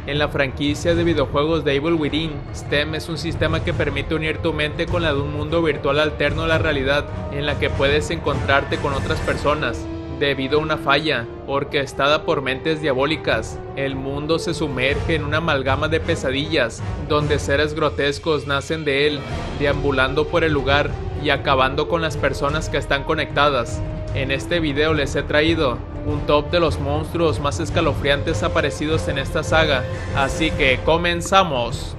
En la franquicia de videojuegos de Evil Within, STEM es un sistema que permite unir tu mente con la de un mundo virtual alterno a la realidad, en la que puedes encontrarte con otras personas. Debido a una falla, orquestada por mentes diabólicas, el mundo se sumerge en una amalgama de pesadillas, donde seres grotescos nacen de él, deambulando por el lugar y acabando con las personas que están conectadas. En este video les he traído un top de los monstruos más escalofriantes aparecidos en esta saga, así que comenzamos.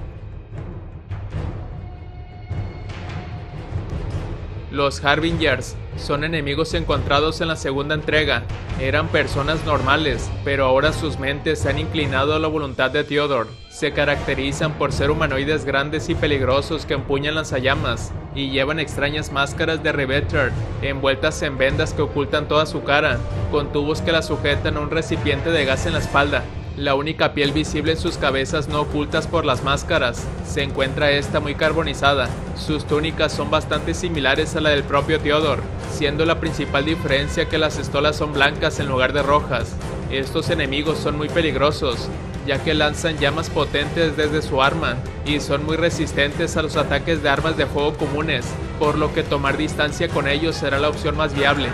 Los Harbingers son enemigos encontrados en la segunda entrega. Eran personas normales, pero ahora sus mentes se han inclinado a la voluntad de Theodore. Se caracterizan por ser humanoides grandes y peligrosos que empuñan lanzallamas y llevan extrañas máscaras de Riveter envueltas en vendas que ocultan toda su cara, con tubos que la sujetan a un recipiente de gas en la espalda. La única piel visible en sus cabezas no ocultas por las máscaras, se encuentra esta muy carbonizada. Sus túnicas son bastante similares a la del propio Theodore, siendo la principal diferencia que las estolas son blancas en lugar de rojas. Estos enemigos son muy peligrosos, ya que lanzan llamas potentes desde su arma, y son muy resistentes a los ataques de armas de fuego comunes, por lo que tomar distancia con ellos será la opción más viable.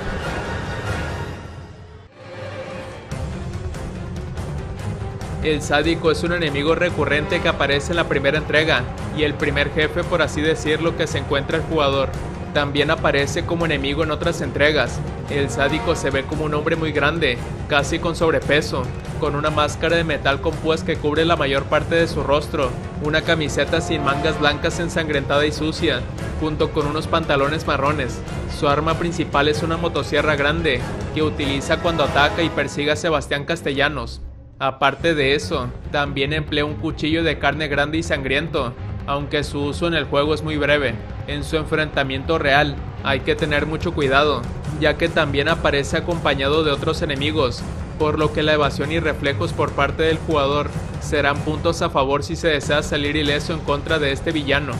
El sádico es un enemigo recurrente que aparece en la primera entrega, y el primer jefe, por así decirlo, que se encuentra el jugador. También aparece como enemigo en otras entregas. El sádico se ve como un hombre muy grande, casi con sobrepeso, con una máscara de metal con púas que cubre la mayor parte de su rostro, una camiseta sin mangas blancas ensangrentada y sucia, junto con unos pantalones marrones. Su arma principal es una motosierra grande, que utiliza cuando ataca y persigue a Sebastián Castellanos. Aparte de eso, también emplea un cuchillo de carne grande y sangriento, aunque su uso en el juego es muy breve. En su enfrentamiento real, hay que tener mucho cuidado, ya que también aparece acompañado de otros enemigos, por lo que la evasión y reflejos por parte del jugador serán puntos a favor si se desea salir ileso en contra de este villano.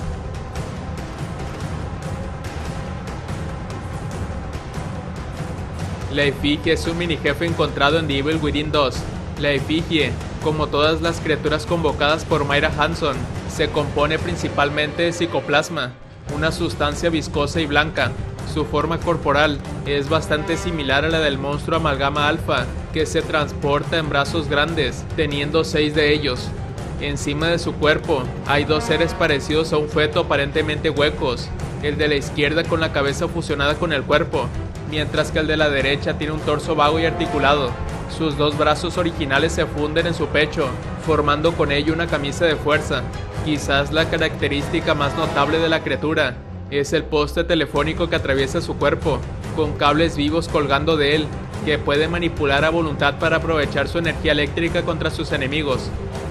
La efigie es un mini jefe encontrado en The Evil Within 2. La efigie, como todas las criaturas convocadas por Mayra Hanson, se compone principalmente de psicoplasma, una sustancia viscosa y blanca. Su forma corporal es bastante similar a la del monstruo Amalgama Alpha, que se transporta en brazos grandes, teniendo 6 de ellos. Encima de su cuerpo hay 2 seres parecidos a un feto aparentemente huecos, el de la izquierda con la cabeza fusionada con el cuerpo, mientras que el de la derecha tiene un torso vago y articulado. Sus 2 brazos originales se funden en su pecho, formando con ello una camisa de fuerza. Quizás la característica más notable de la criatura es el poste telefónico que atraviesa su cuerpo, con cables vivos colgando de él, que puede manipular a voluntad para aprovechar su energía eléctrica contra sus enemigos.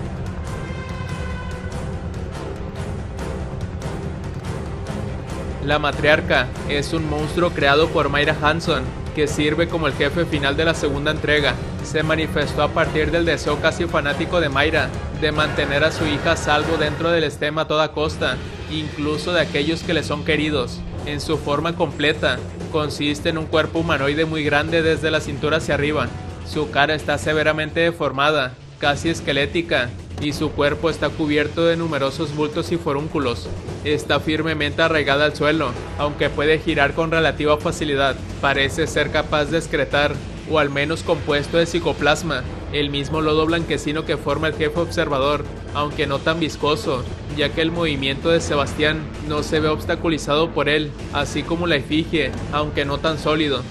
La matriarca es un monstruo creado por Mayra Hanson, que sirve como el jefe final de la segunda entrega. Se manifestó a partir del deseo casi fanático de Mayra de mantener a su hija a salvo dentro del STEM a toda costa, incluso de aquellos que le son queridos. En su forma completa, consiste en un cuerpo humanoide muy grande desde la cintura hacia arriba. Su cara está severamente deformada, casi esquelética, y su cuerpo está cubierto de numerosos bultos y forúnculos. Está firmemente arraigada al suelo, aunque puede girar con relativa facilidad. Parece ser capaz de excretar, o al menos compuesto de psicoplasma, el mismo lodo blanquecino que forma el jefe observador, aunque no tan viscoso, ya que el movimiento de Sebastián no se ve obstaculizado por él, así como la efigie, aunque no tan sólido.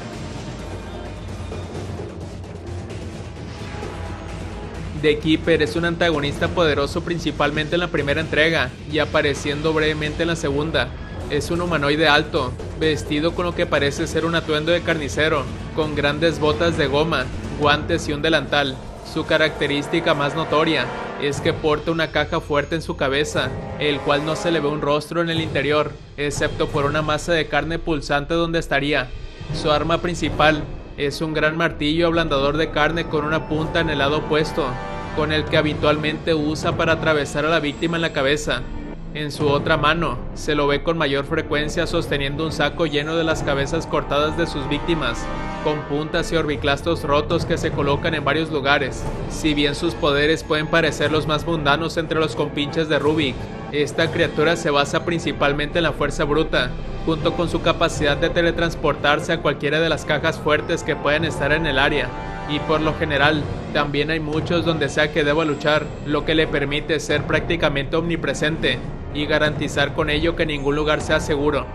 The Keeper es un antagonista poderoso principalmente en la primera entrega y apareciendo brevemente en la segunda. Es un humanoide alto, vestido con lo que parece ser un atuendo de carnicero, con grandes botas de goma, guantes y un delantal. Su característica más notoria es que porta una caja fuerte en su cabeza, el cual no se le ve un rostro en el interior, excepto por una masa de carne pulsante donde estaría. Su arma principal es un gran martillo ablandador de carne con una punta en el lado opuesto, con el que habitualmente usa para atravesar a la víctima en la cabeza. En su otra mano, se lo ve con mayor frecuencia sosteniendo un saco lleno de las cabezas cortadas de sus víctimas, con puntas y orbiclastos rotos que se colocan en varios lugares. Si bien sus poderes pueden parecer los más mundanos entre los compinches de Rubik, esta criatura se basa principalmente en la fuerza bruta, junto con su capacidad de teletransportarse a cualquiera de las cajas fuertes que puedan estar en el área. Y por lo general, también hay muchos donde sea que deba luchar, lo que le permite ser prácticamente omnipresente y garantizar con ello que ningún lugar sea seguro.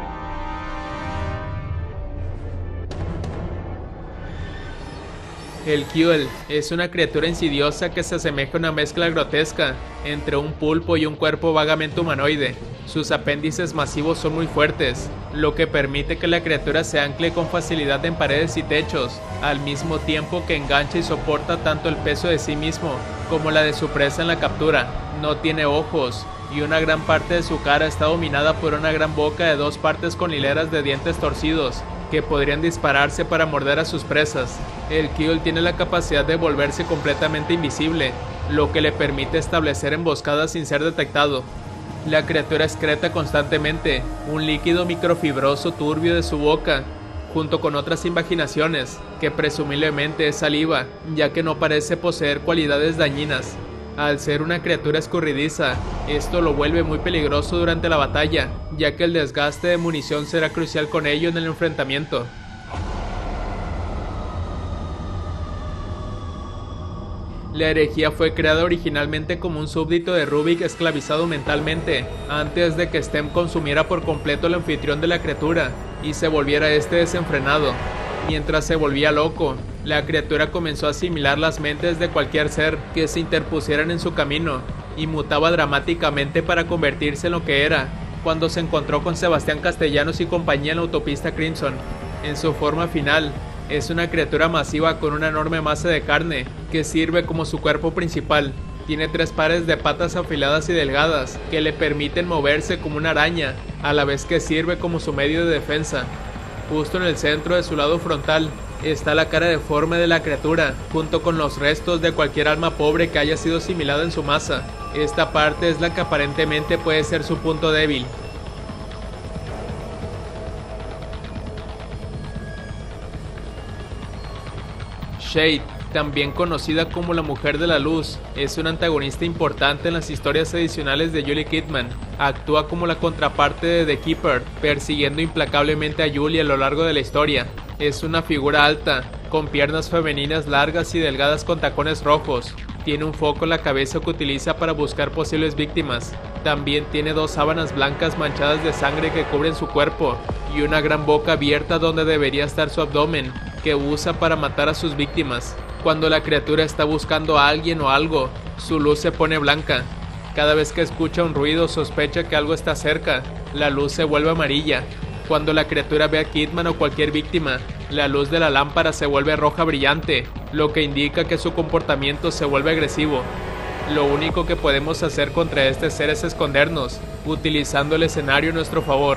El Kewel es una criatura insidiosa que se asemeja a una mezcla grotesca entre un pulpo y un cuerpo vagamente humanoide. Sus apéndices masivos son muy fuertes, lo que permite que la criatura se ancle con facilidad en paredes y techos, al mismo tiempo que engancha y soporta tanto el peso de sí mismo como la de su presa en la captura. No tiene ojos, y una gran parte de su cara está dominada por una gran boca de 2 partes con hileras de dientes torcidos, que podrían dispararse para morder a sus presas. El Kewel tiene la capacidad de volverse completamente invisible, lo que le permite establecer emboscadas sin ser detectado. La criatura excreta constantemente un líquido microfibroso turbio de su boca, junto con otras invaginaciones, que presumiblemente es saliva, ya que no parece poseer cualidades dañinas. Al ser una criatura escurridiza, esto lo vuelve muy peligroso durante la batalla, ya que el desgaste de munición será crucial con ello en el enfrentamiento. La herejía fue creada originalmente como un súbdito de Rubik esclavizado mentalmente, antes de que Stem consumiera por completo al anfitrión de la criatura y se volviera este desenfrenado. Mientras se volvía loco, la criatura comenzó a asimilar las mentes de cualquier ser que se interpusieran en su camino, y mutaba dramáticamente para convertirse en lo que era, cuando se encontró con Sebastián Castellanos y compañía en la autopista Crimson. En su forma final, es una criatura masiva con una enorme masa de carne, que sirve como su cuerpo principal. Tiene 3 pares de patas afiladas y delgadas, que le permiten moverse como una araña, a la vez que sirve como su medio de defensa. Justo en el centro de su lado frontal está la cara deforme de la criatura, junto con los restos de cualquier alma pobre que haya sido asimilada en su masa. Esta parte es la que aparentemente puede ser su punto débil. Shade, también conocida como la Mujer de la Luz, es una antagonista importante en las historias adicionales de Julie Kidman. Actúa como la contraparte de The Keeper, persiguiendo implacablemente a Julie a lo largo de la historia. Es una figura alta, con piernas femeninas largas y delgadas con tacones rojos. Tiene un foco en la cabeza que utiliza para buscar posibles víctimas. También tiene 2 sábanas blancas manchadas de sangre que cubren su cuerpo, y una gran boca abierta donde debería estar su abdomen, que usa para matar a sus víctimas. Cuando la criatura está buscando a alguien o algo, su luz se pone blanca. Cada vez que escucha un ruido o sospecha que algo está cerca, la luz se vuelve amarilla. Cuando la criatura ve a Kidman o cualquier víctima, la luz de la lámpara se vuelve roja brillante, lo que indica que su comportamiento se vuelve agresivo. Lo único que podemos hacer contra este ser es escondernos, utilizando el escenario a nuestro favor.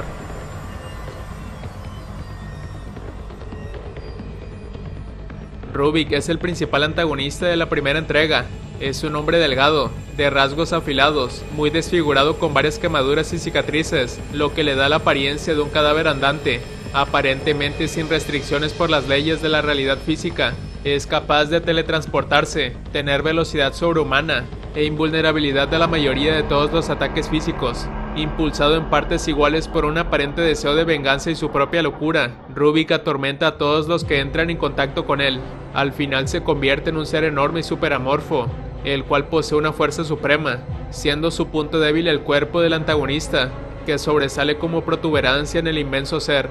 Rubik es el principal antagonista de la primera entrega. Es un hombre delgado, de rasgos afilados, muy desfigurado con varias quemaduras y cicatrices, lo que le da la apariencia de un cadáver andante, aparentemente sin restricciones por las leyes de la realidad física. Es capaz de teletransportarse, tener velocidad sobrehumana e invulnerabilidad de la mayoría de todos los ataques físicos. Impulsado en partes iguales por un aparente deseo de venganza y su propia locura, Rubik atormenta a todos los que entran en contacto con él. Al final se convierte en un ser enorme y superamorfo, el cual posee una fuerza suprema, siendo su punto débil el cuerpo del antagonista, que sobresale como protuberancia en el inmenso ser.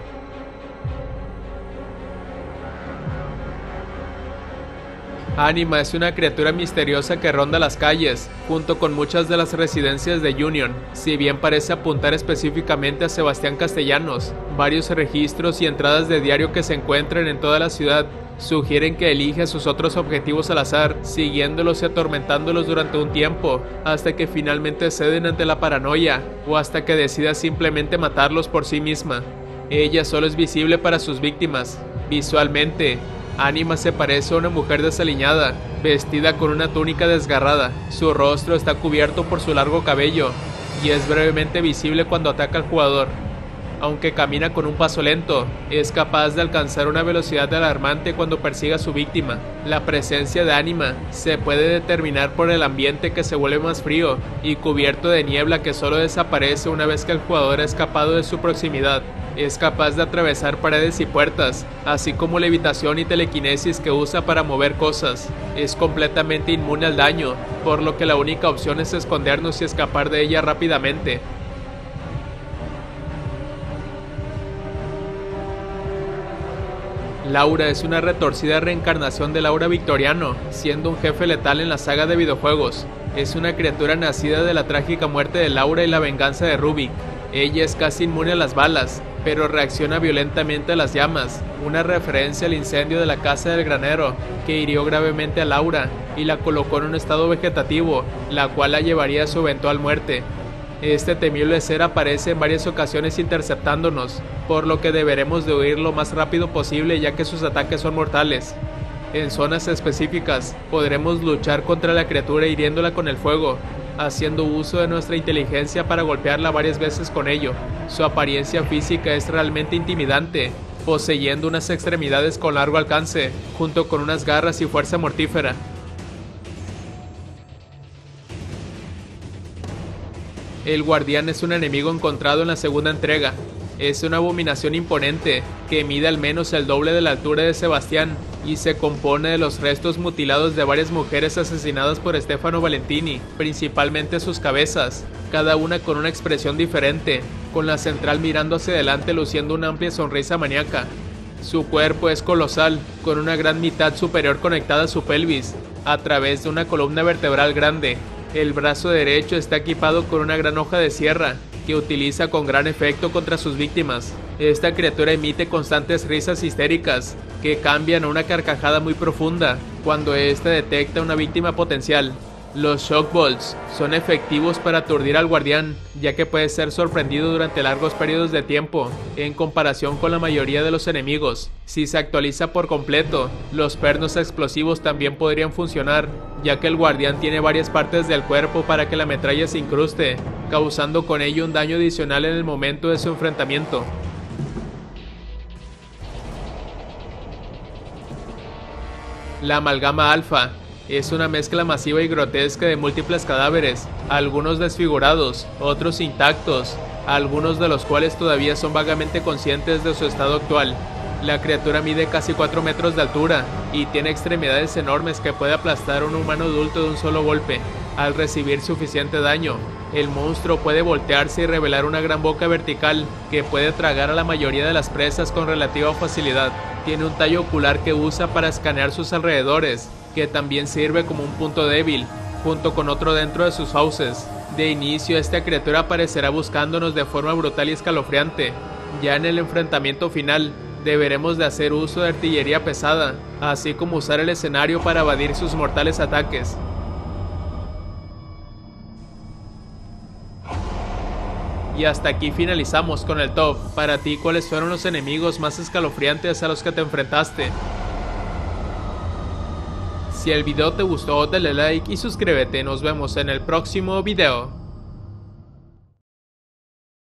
Anima es una criatura misteriosa que ronda las calles, junto con muchas de las residencias de Union. Si bien parece apuntar específicamente a Sebastián Castellanos, varios registros y entradas de diario que se encuentran en toda la ciudad sugieren que elige a sus otros objetivos al azar, siguiéndolos y atormentándolos durante un tiempo, hasta que finalmente ceden ante la paranoia, o hasta que decida simplemente matarlos por sí misma. Ella solo es visible para sus víctimas. Visualmente, Anima se parece a una mujer desaliñada, vestida con una túnica desgarrada. Su rostro está cubierto por su largo cabello, y es brevemente visible cuando ataca al jugador. Aunque camina con un paso lento, es capaz de alcanzar una velocidad alarmante cuando persigue a su víctima. La presencia de Anima se puede determinar por el ambiente, que se vuelve más frío y cubierto de niebla que solo desaparece una vez que el jugador ha escapado de su proximidad. Es capaz de atravesar paredes y puertas, así como levitación y telequinesis que usa para mover cosas. Es completamente inmune al daño, por lo que la única opción es escondernos y escapar de ella rápidamente. Laura es una retorcida reencarnación del Aura Victoriano, siendo un jefe letal en la saga de videojuegos. Es una criatura nacida de la trágica muerte de Laura y la venganza de Rubik. Ella es casi inmune a las balas, pero reacciona violentamente a las llamas, una referencia al incendio de la casa del granero, que hirió gravemente a Laura y la colocó en un estado vegetativo, la cual la llevaría a su eventual muerte. Este temible ser aparece en varias ocasiones interceptándonos, por lo que deberemos de huir lo más rápido posible, ya que sus ataques son mortales. En zonas específicas, podremos luchar contra la criatura hiriéndola con el fuego, haciendo uso de nuestra inteligencia para golpearla varias veces con ello. Su apariencia física es realmente intimidante, poseyendo unas extremidades con largo alcance, junto con unas garras y fuerza mortífera. El Guardián es un enemigo encontrado en la segunda entrega. Es una abominación imponente, que mide al menos el doble de la altura de Sebastián, y se compone de los restos mutilados de varias mujeres asesinadas por Stefano Valentini, principalmente sus cabezas, cada una con una expresión diferente, con la central mirando hacia adelante luciendo una amplia sonrisa maníaca. Su cuerpo es colosal, con una gran mitad superior conectada a su pelvis, a través de una columna vertebral grande. El brazo derecho está equipado con una gran hoja de sierra, que utiliza con gran efecto contra sus víctimas. Esta criatura emite constantes risas histéricas, que cambian a una carcajada muy profunda, cuando ésta detecta una víctima potencial. Los Shock Bolts son efectivos para aturdir al guardián, ya que puede ser sorprendido durante largos periodos de tiempo, en comparación con la mayoría de los enemigos. Si se actualiza por completo, los pernos explosivos también podrían funcionar, ya que el guardián tiene varias partes del cuerpo para que la metralla se incruste, causando con ello un daño adicional en el momento de su enfrentamiento. La amalgama alfa es una mezcla masiva y grotesca de múltiples cadáveres, algunos desfigurados, otros intactos, algunos de los cuales todavía son vagamente conscientes de su estado actual. La criatura mide casi 4 metros de altura y tiene extremidades enormes que puede aplastar a un humano adulto de un solo golpe. Al recibir suficiente daño, el monstruo puede voltearse y revelar una gran boca vertical que puede tragar a la mayoría de las presas con relativa facilidad. Tiene un tallo ocular que usa para escanear sus alrededores, que también sirve como un punto débil, junto con otro dentro de sus fauces. De inicio, esta criatura aparecerá buscándonos de forma brutal y escalofriante. Ya en el enfrentamiento final, deberemos de hacer uso de artillería pesada, así como usar el escenario para evadir sus mortales ataques. Y hasta aquí finalizamos con el top. Para ti, ¿cuáles fueron los enemigos más escalofriantes a los que te enfrentaste? Si el video te gustó, dale like y suscríbete. Nos vemos en el próximo video.